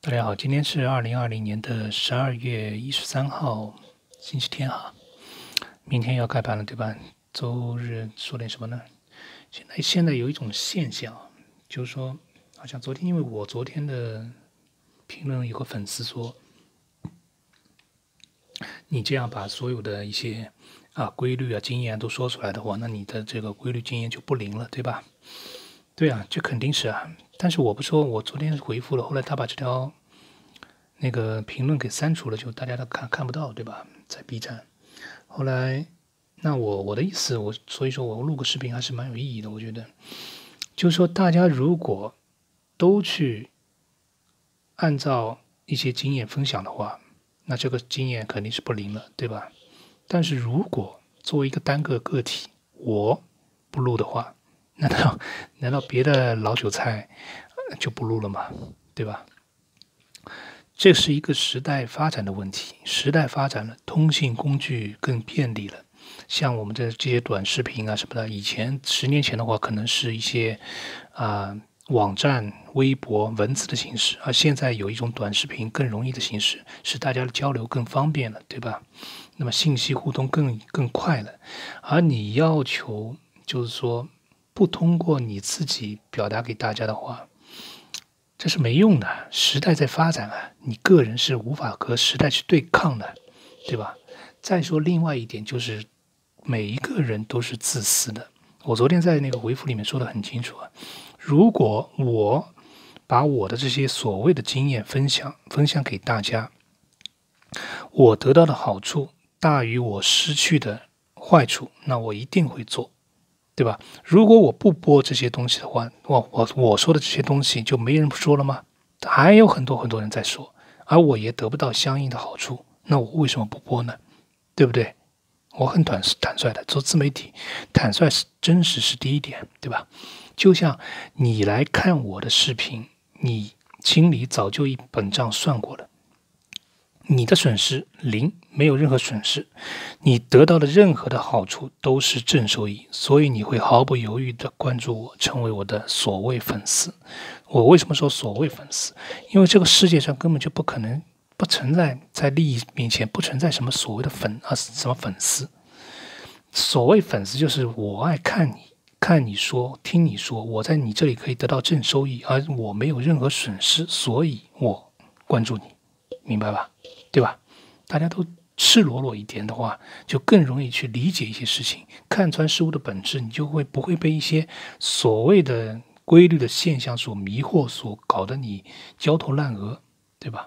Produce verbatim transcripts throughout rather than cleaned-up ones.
大家好，今天是二零二零年的十二月一十三号，星期天哈。明天要开盘了，对吧？周日说点什么呢？现在现在有一种现象，就是说，好像昨天，因为我昨天的评论有个粉丝说，你这样把所有的一些啊规律啊经验都说出来的话，那你的这个规律经验就不灵了，对吧？对啊，这肯定是啊。但是我不说，我昨天回复了，后来他把这条那个评论给删除了，就大家都看看不到，对吧？在 B 站。后来，那我我的意思，我所以说我录个视频还是蛮有意义的，我觉得，就是说大家如果都去按照一些经验分享的话，那这个经验肯定是不灵了，对吧？但是如果作为一个单个个体，我不录的话，难道难道别的老韭菜就不录了吗？对吧？这是一个时代发展的问题，时代发展了，通信工具更便利了。像我们的这些短视频啊什么的，以前十年前的话，可能是一些啊、呃、网站、微博、文字的形式，而现在有一种短视频更容易的形式，使大家的交流更方便了，对吧？那么信息互动更更快了，而你要求就是说不通过你自己表达给大家的话，这是没用的。时代在发展啊，你个人是无法和时代去对抗的，对吧？再说另外一点就是，每一个人都是自私的。我昨天在那个回复里面说的很清楚啊，如果我把我的这些所谓的经验分享分享给大家，我得到的好处大于我失去的坏处，那我一定会做。对吧？如果我不播这些东西的话，我我我说的这些东西就没人说了吗？还有很多很多人在说，而我也得不到相应的好处，那我为什么不播呢？对不对？我很坦坦率的做自媒体，坦率是真实是第一点，对吧？就像你来看我的视频，你心里早就一本账算过了。你的损失零，没有任何损失，你得到的任何的好处都是正收益，所以你会毫不犹豫地关注我，成为我的所谓粉丝。我为什么说所谓粉丝？因为这个世界上根本就不可能不存在，在利益面前不存在什么所谓的粉啊，什么粉丝。所谓粉丝就是我爱看你，看你说，听你说，我在你这里可以得到正收益，而我没有任何损失，所以我关注你，明白吧？对吧？大家都赤裸裸一点的话，就更容易去理解一些事情，看穿事物的本质，你就会不会被一些所谓的规律的现象所迷惑，所搞得你焦头烂额，对吧？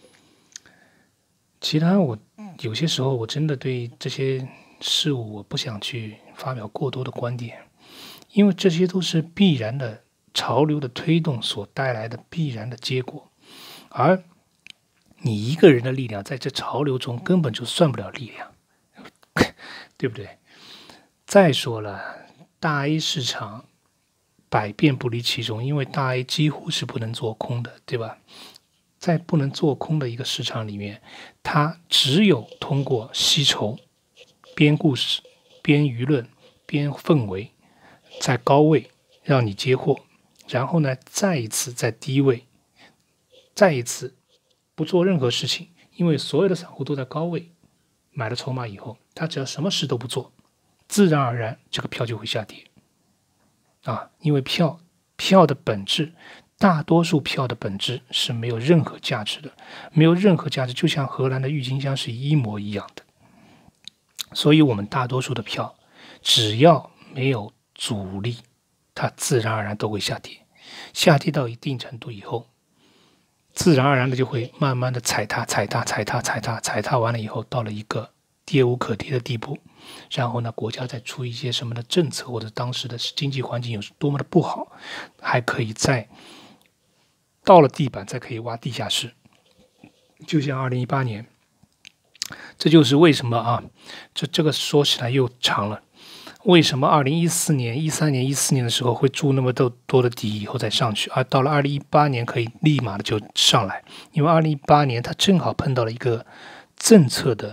其他我有些时候我真的对这些事物我不想去发表过多的观点，因为这些都是必然的潮流的推动所带来的必然的结果，而你一个人的力量在这潮流中根本就算不了力量，对不对？再说了，大 A 市场百变不离其宗，因为大 A 几乎是不能做空的，对吧？在不能做空的一个市场里面，它只有通过吸筹、编故事、编舆论、编氛围，在高位让你接货，然后呢，再一次在低位，再一次不做任何事情，因为所有的散户都在高位买了筹码以后，他只要什么事都不做，自然而然这个票就会下跌啊！因为票票的本质，大多数票的本质是没有任何价值的，没有任何价值，就像荷兰的郁金香是一模一样的。所以我们大多数的票，只要没有阻力，它自然而然都会下跌，下跌到一定程度以后，自然而然的就会慢慢的踩踏、踩踏、踩踏、踩踏、踩踏完了以后，到了一个跌无可跌的地步。然后呢，国家再出一些什么的政策，或者当时的经济环境有多么的不好，还可以再到了地板，再可以挖地下室。就像二零一八年，这就是为什么啊，这这个说起来又长了。为什么二零一四年、一三年、一四年的时候会筑那么多多的底以后再上去，而到了二零一八年可以立马的就上来？因为二零一八年它正好碰到了一个政策的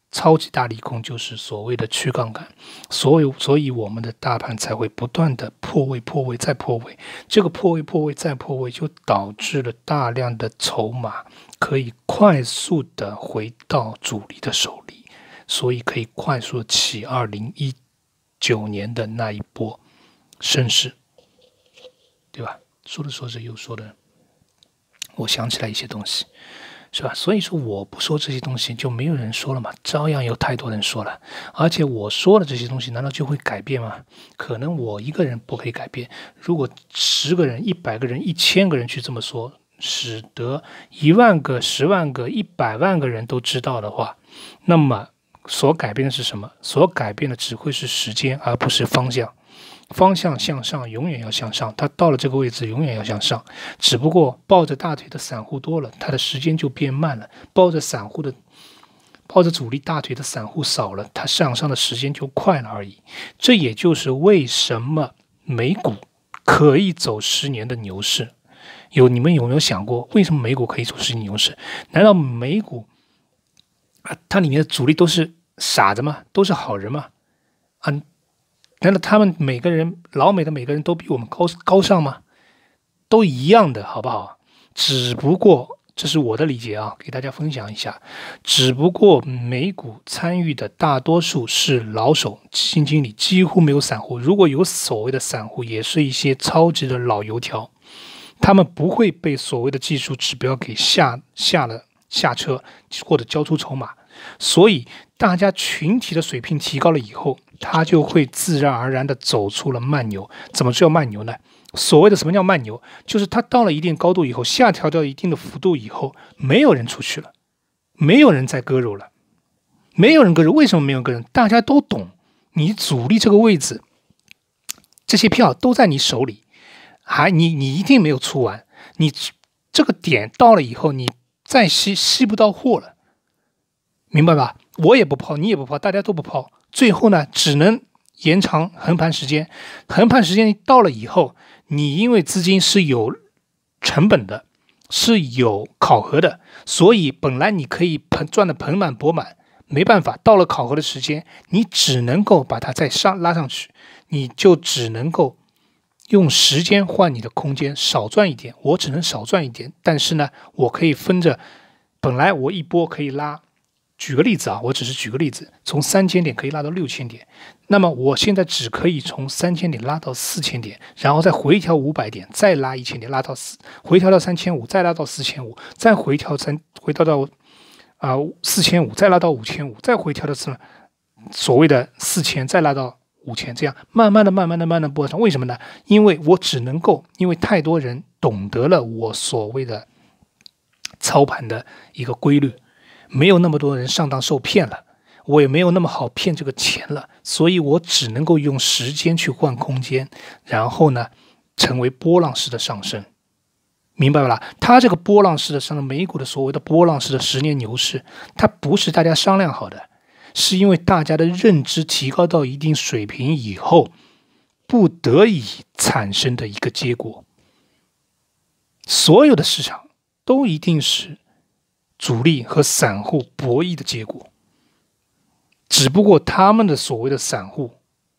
超级大利空就是所谓的去杠杆，所以所以我们的大盘才会不断的破位、破位再破位，这个破位、破位再破位，就导致了大量的筹码可以快速的回到主力的手里，所以可以快速的起二零一九年的那一波升势，对吧？说着说着又说的，我想起来一些东西。是吧？所以说我不说这些东西，就没有人说了嘛，照样有太多人说了。而且我说的这些东西，难道就会改变吗？可能我一个人不可以改变，如果十个人、一百个人、一千个人去这么说，使得一万个、十万个、一百万个人都知道的话，那么所改变的是什么？所改变的只会是时间，而不是方向。方向向上，永远要向上，它到了这个位置永远要向上，只不过抱着大腿的散户多了，它的时间就变慢了；抱着散户的抱着主力大腿的散户少了，它上上的时间就快了而已。这也就是为什么美股可以走十年的牛市。有你们有没有想过，为什么美股可以走十年牛市？难道美股啊，它里面的主力都是傻子吗？都是好人吗？啊？难道他们每个人老美的每个人都比我们高高尚吗？都一样的，好不好？只不过这是我的理解啊，给大家分享一下。只不过美股参与的大多数是老手基金经理，几乎没有散户。如果有所谓的散户，也是一些超级的老油条，他们不会被所谓的技术指标给下下了下车或者交出筹码。所以大家群体的水平提高了以后，它就会自然而然的走出了慢牛。怎么叫慢牛呢？所谓的什么叫慢牛，就是它到了一定高度以后，下调到一定的幅度以后，没有人出去了，没有人再割肉了，没有人割肉。为什么没有割肉？大家都懂，你主力这个位置，这些票都在你手里，还你你一定没有出完，你这个点到了以后，你再吸吸不到货了。明白吧？我也不抛，你也不抛，大家都不抛，最后呢，只能延长横盘时间。横盘时间到了以后，你因为资金是有成本的，是有考核的，所以本来你可以盆赚得盆满钵满，没办法，到了考核的时间，你只能够把它再上拉上去，你就只能够用时间换你的空间，少赚一点，我只能少赚一点，但是呢，我可以分着，本来我一波可以拉。举个例子啊，我只是举个例子，从三千点可以拉到六千点，那么我现在只可以从三千点拉到四千点，然后再回调五百点，再拉一千点，拉到四，回调到三千五，再拉到四千五，再回调三，回调到啊四千五，再拉到五千五，再回调到是所谓的四千，再拉到五千，这样慢慢的、慢慢的、慢慢的波长。为什么呢？因为我只能够，因为太多人懂得了我所谓的操盘的一个规律。没有那么多人上当受骗了，我也没有那么好骗这个钱了，所以我只能够用时间去换空间，然后呢，成为波浪式的上升，明白吧？它这个波浪式的上升，美股的所谓的波浪式的十年牛市，它不是大家商量好的，是因为大家的认知提高到一定水平以后，不得已产生的一个结果。所有的市场都一定是主力和散户博弈的结果，只不过他们的所谓的散户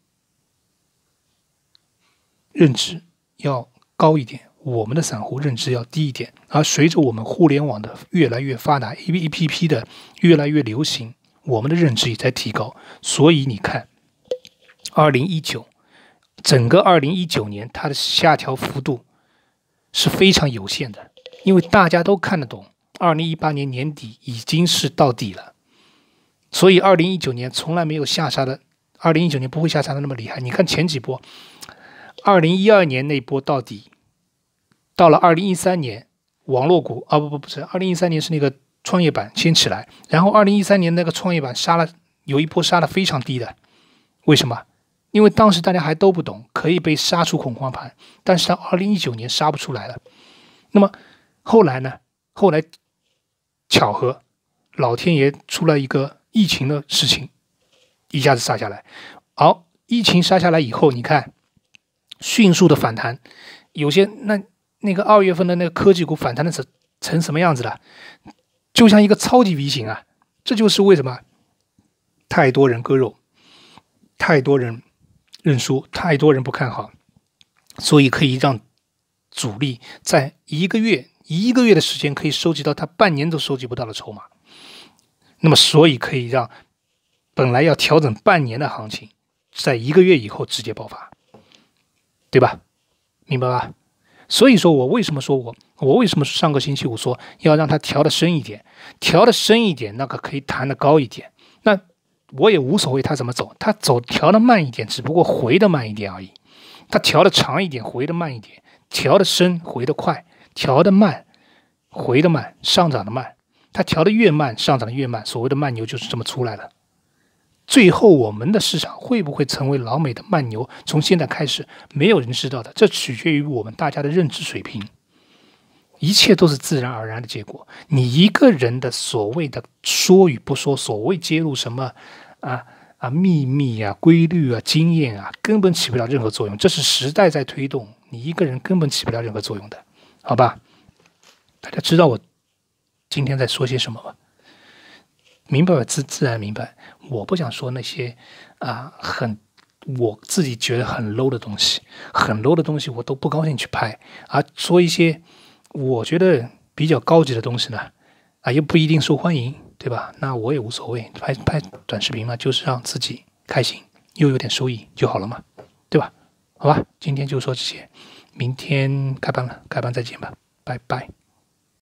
认知要高一点，我们的散户认知要低一点。而随着我们互联网的越来越发达 ，A P P 的越来越流行，我们的认知也在提高。所以你看，二零一九整个二零一九年它的下调幅度是非常有限的，因为大家都看得懂。二零一八年年底已经是到底了，所以二零一九年从来没有下杀的，二零一九年不会下杀的那么厉害。你看前几波，二零一二年那波到底，到了二零一三年网络股啊不不不是，二零一三年是那个创业板先起来，然后二零一三年那个创业板杀了，有一波杀的非常低的，为什么？因为当时大家还都不懂，可以被杀出恐慌盘，但是到二零一九年杀不出来了。那么后来呢？后来巧合，老天爷出了一个疫情的事情，一下子杀下来。好，疫情杀下来以后，你看迅速的反弹，有些那那个二月份的那个科技股反弹的成成什么样子了？就像一个超级 V 型啊！这就是为什么太多人割肉，太多人认输，太多人不看好，所以可以让主力在一个月一个月的时间可以收集到他半年都收集不到的筹码。那么所以可以让本来要调整半年的行情在一个月以后直接爆发，对吧？明白吧？所以说我为什么说我我为什么上个星期五说要让它调的深一点，调的深一点，那个可以弹的高一点，那我也无所谓它怎么走，它走调的慢一点，只不过回的慢一点而已。它调的长一点，回的慢一点；调的深，回的快；调的慢，回的慢，上涨的慢。它调的越慢，上涨的越慢。所谓的慢牛就是这么出来的。最后我们的市场会不会成为老美的慢牛，从现在开始没有人知道的，这取决于我们大家的认知水平。一切都是自然而然的结果，你一个人的所谓的说与不说，所谓揭露什么啊啊秘密啊、规律啊、经验啊，根本起不了任何作用。这是时代在推动，你一个人根本起不了任何作用的，好吧？大家知道我今天在说些什么吗？明白吧？自自然明白。我不想说那些啊很我自己觉得很 low 的东西，很 low 的东西我都不高兴去拍，而说一些我觉得比较高级的东西呢，啊又不一定受欢迎，对吧？那我也无所谓，拍拍短视频嘛，就是让自己开心，又有点收益就好了嘛，对吧？好吧，今天就说这些，明天开班了，开班再见吧，拜拜。